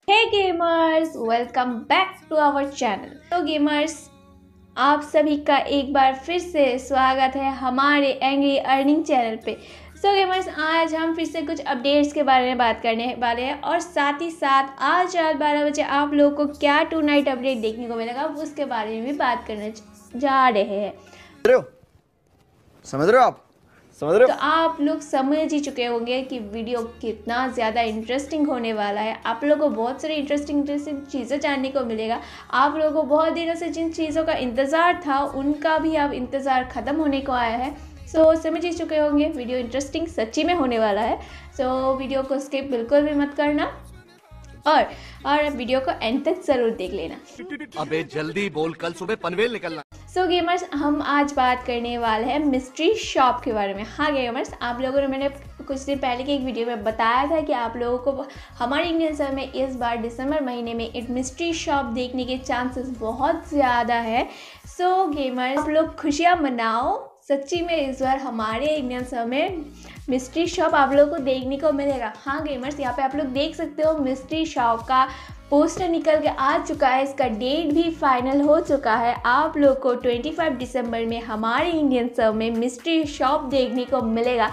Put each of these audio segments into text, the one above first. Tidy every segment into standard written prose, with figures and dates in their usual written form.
Hey gamers, welcome back to our channel. तो gamers, आप सभी का एक बार फिर से स्वागत है हमारे एंग्री अर्निंग चैनल पे। सो गेमर्स, आज हम फिर से कुछ अपडेट्स के बारे में बात करने वाले हैं और साथ ही साथ आज रात 12 बजे आप लोगों को क्या टू नाइट अपडेट देखने को मिलेगा उसके बारे में भी बात करने जा रहे हैं। समझ रहे हो आप? समझ रहे हो? तो आप लोग समझ ही चुके होंगे कि वीडियो कितना ज़्यादा इंटरेस्टिंग होने वाला है। आप लोगों को बहुत सारी इंटरेस्टिंग चीज़ें जानने को मिलेगा। आप लोगों को बहुत दिनों से जिन चीज़ों का इंतज़ार था उनका भी अब इंतज़ार ख़त्म होने को आया है। सो समझ ही चुके होंगे वीडियो इंटरेस्टिंग सच्ची में होने वाला है। सो वीडियो को स्किप बिल्कुल भी मत करना और वीडियो को एंड तक ज़रूर देख लेना। अबे जल्दी बोल, कल सुबह पनवेल निकलना। सो गेमर्स, हम आज बात करने वाले हैं मिस्ट्री शॉप के बारे में। हाँ गेमर्स, आप लोगों ने मैंने कुछ दिन पहले की एक वीडियो में बताया था कि आप लोगों को हमारे इंडियन समय में इस बार दिसंबर महीने में एक मिस्ट्री शॉप देखने के चांसेस बहुत ज़्यादा है। सो गेमर्स, आप लोग खुशियाँ मनाओ। सच्ची में इस बार हमारे इंडियन समय में मिस्ट्री शॉप आप लोगों को देखने को मिलेगा। हाँ गेमर्स, यहाँ पे आप लोग देख सकते हो मिस्ट्री शॉप का पोस्टर निकल के आ चुका है। इसका डेट भी फाइनल हो चुका है। आप लोग को 25 दिसंबर में हमारे इंडियन समय में मिस्ट्री शॉप देखने को मिलेगा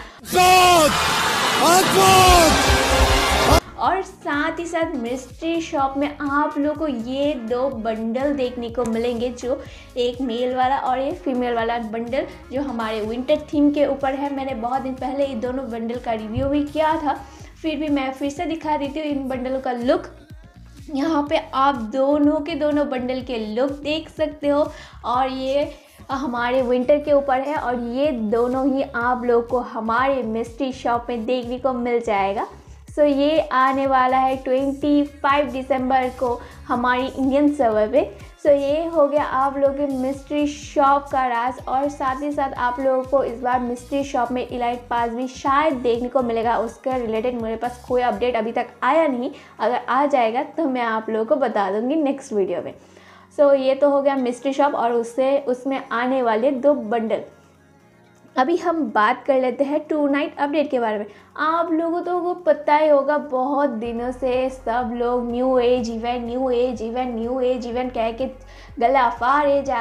और साथ ही साथ मिस्ट्री शॉप में आप लोग को ये दो बंडल देखने को मिलेंगे, जो एक मेल वाला और एक फीमेल वाला बंडल जो हमारे विंटर थीम के ऊपर है। मैंने बहुत दिन पहले ये दोनों बंडल का रिव्यू भी किया था, फिर भी मैं फिर से दिखा देती हूँ इन बंडलों का लुक। यहाँ पे आप दोनों के दोनों बंडल के लुक देख सकते हो और ये हमारे विंटर के ऊपर है और ये दोनों ही आप लोग को हमारे मिस्ट्री शॉप में देखने को मिल जाएगा। सो ये आने वाला है 25 दिसंबर को हमारी इंडियन सर्वर पे। सो ये हो गया आप लोगों के मिस्ट्री शॉप का राज। और साथ ही साथ आप लोगों को इस बार मिस्ट्री शॉप में इलाइट पास भी शायद देखने को मिलेगा। उसके रिलेटेड मेरे पास कोई अपडेट अभी तक आया नहीं। अगर आ जाएगा तो मैं आप लोगों को बता दूंगी नेक्स्ट वीडियो में। सो ये तो हो गया मिस्ट्री शॉप और उसमें आने वाले दो बंडल। अभी हम बात कर लेते हैं टू नाइट अपडेट के बारे में। आप लोगों को पता ही होगा, बहुत दिनों से सब लोग न्यू एज इवेंट कह के गला फाड़े जा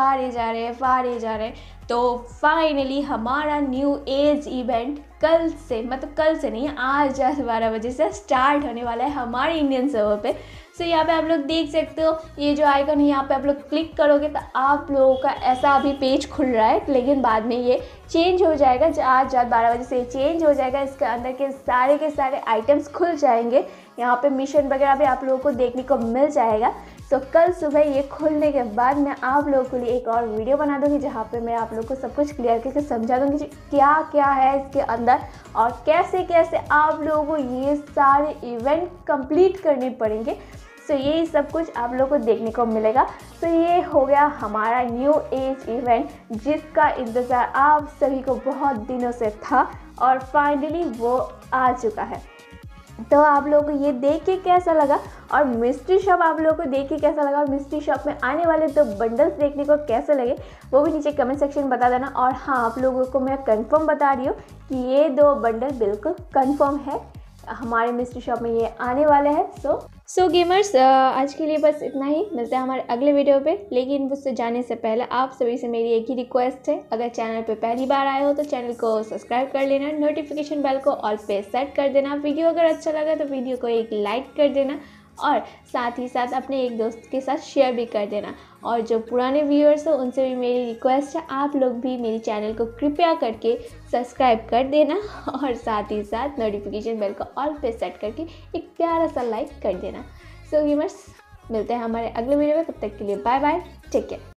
रहे हैं। तो फाइनली हमारा न्यू एज इवेंट कल से नहीं, आज 12 बजे से स्टार्ट होने वाला है हमारे इंडियन सर्वर पे। सो यहाँ पे आप लोग देख सकते हो, ये जो आइकन है यहाँ पे आप लोग क्लिक करोगे तो आप लोगों का ऐसा अभी पेज खुल रहा है, लेकिन बाद में ये चेंज हो जाएगा। आज रात 12 बजे से ये चेंज हो जाएगा। इसके अंदर के सारे आइटम्स खुल जाएंगे। यहाँ पे मिशन वगैरह भी आप लोगों को देखने को मिल जाएगा। तो कल सुबह ये खुलने के बाद मैं आप लोगों के लिए एक और वीडियो बना दूंगी जहाँ पे मैं आप लोगों को सब कुछ क्लियर करके समझा दूंगी कि क्या क्या है इसके अंदर और कैसे कैसे आप लोगों को ये सारे इवेंट कंप्लीट करने पड़ेंगे। सो ये सब कुछ आप लोगों को देखने को मिलेगा। तो ये हो गया हमारा न्यू एज इवेंट जिसका इंतज़ार आप सभी को बहुत दिनों से था और फाइनली वो आ चुका है। तो आप लोगों को ये देख के कैसा लगा और मिस्ट्री शॉप आप लोगों को देख के कैसा लगा और मिस्ट्री शॉप में आने वाले दो बंडल्स देखने को कैसे लगे वो भी नीचे कमेंट सेक्शन में बता देना। और हाँ, आप लोगों को मैं कंफर्म बता रही हूँ कि ये दो बंडल बिल्कुल कंफर्म है, हमारे मिस्ट्री शॉप में ये आने वाले हैं। सो गेमर्स, आज के लिए बस इतना ही। मिलते हैं हमारे अगले वीडियो पे। लेकिन उससे जाने से पहले आप सभी से मेरी एक ही रिक्वेस्ट है, अगर चैनल पे पहली बार आए हो तो चैनल को सब्सक्राइब कर लेना, नोटिफिकेशन बेल को ऑल पे सेट कर देना। वीडियो अगर अच्छा लगा तो वीडियो को एक लाइक कर देना और साथ ही साथ अपने एक दोस्त के साथ शेयर भी कर देना। और जो पुराने व्यूअर्स हो उनसे भी मेरी रिक्वेस्ट है, आप लोग भी मेरी चैनल को कृपया करके सब्सक्राइब कर देना और साथ ही साथ नोटिफिकेशन बेल को ऑल पे सेट करके एक प्यारा सा लाइक कर देना। सो गेमर्स, मिलते हैं हमारे अगले वीडियो में। तब तक के लिए बाय बाय, टेक केयर।